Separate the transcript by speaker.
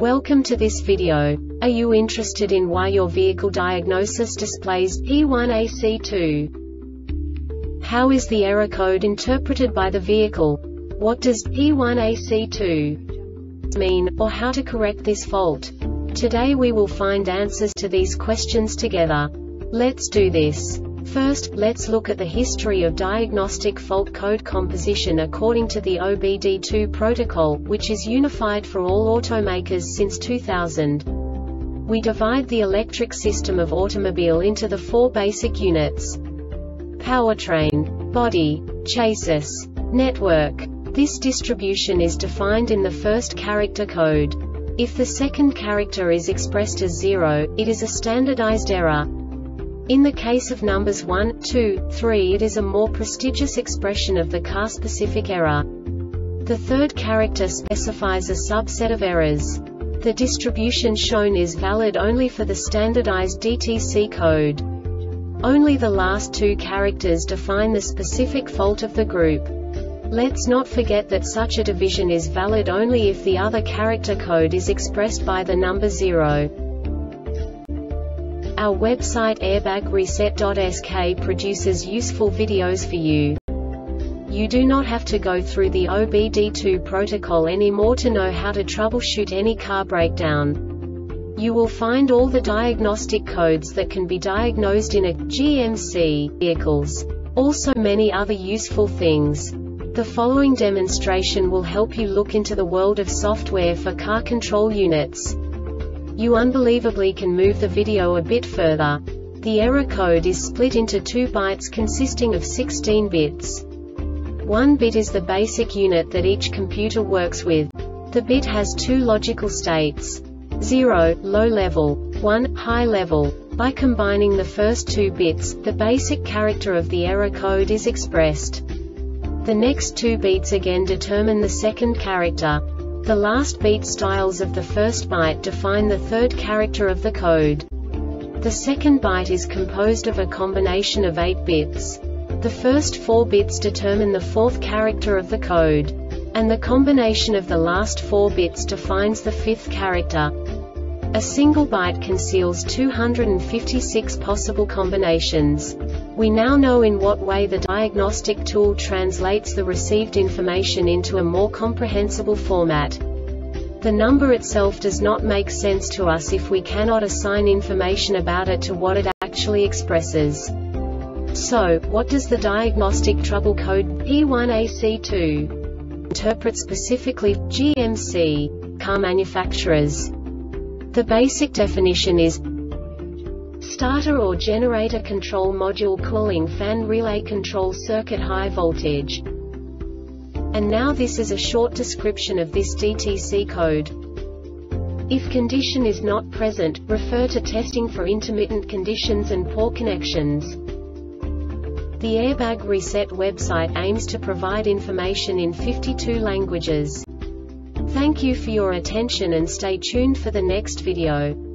Speaker 1: Welcome to this video. Are you interested in why your vehicle diagnosis displays P1AC2? How is the error code interpreted by the vehicle? What does P1AC2 mean, or how to correct this fault? Today we will find answers to these questions together. Let's do this. First, let's look at the history of diagnostic fault code composition according to the OBD2 protocol, which is unified for all automakers since 2000. We divide the electric system of automobile into the four basic units: powertrain, body, chassis, network. This distribution is defined in the first character code. If the second character is expressed as 0, it is a standardized error. In the case of numbers 1, 2, 3, it is a more prestigious expression of the car-specific error. The third character specifies a subset of errors. The distribution shown is valid only for the standardized DTC code. Only the last two characters define the specific fault of the group. Let's not forget that such a division is valid only if the other character code is expressed by the number 0. Our website airbagreset.sk produces useful videos for you. You do not have to go through the OBD2 protocol anymore to know how to troubleshoot any car breakdown. You will find all the diagnostic codes that can be diagnosed in a GMC vehicles. Also many other useful things. The following demonstration will help you look into the world of software for car control units. You unbelievably can move the video a bit further. The error code is split into 2 bytes consisting of 16 bits. 1 bit is the basic unit that each computer works with. The bit has 2 logical states: 0, low level, 1, high level. By combining the first 2 bits, the basic character of the error code is expressed. The next 2 beats again determine the second character. The last beat styles of the first byte define the third character of the code. The second byte is composed of a combination of 8 bits. The first 4 bits determine the fourth character of the code. And the combination of the last 4 bits defines the fifth character. A single byte conceals 256 possible combinations. We now know in what way the diagnostic tool translates the received information into a more comprehensible format. The number itself does not make sense to us if we cannot assign information about it to what it actually expresses. So, what does the diagnostic trouble code P1AC2 interpret specifically for GMC car manufacturers? The basic definition is starter or generator control module cooling fan relay control circuit high voltage. And now this is a short description of this DTC code. If condition is not present, refer to testing for intermittent conditions and poor connections. The Airbag Reset website aims to provide information in 52 languages. Thank you for your attention and stay tuned for the next video.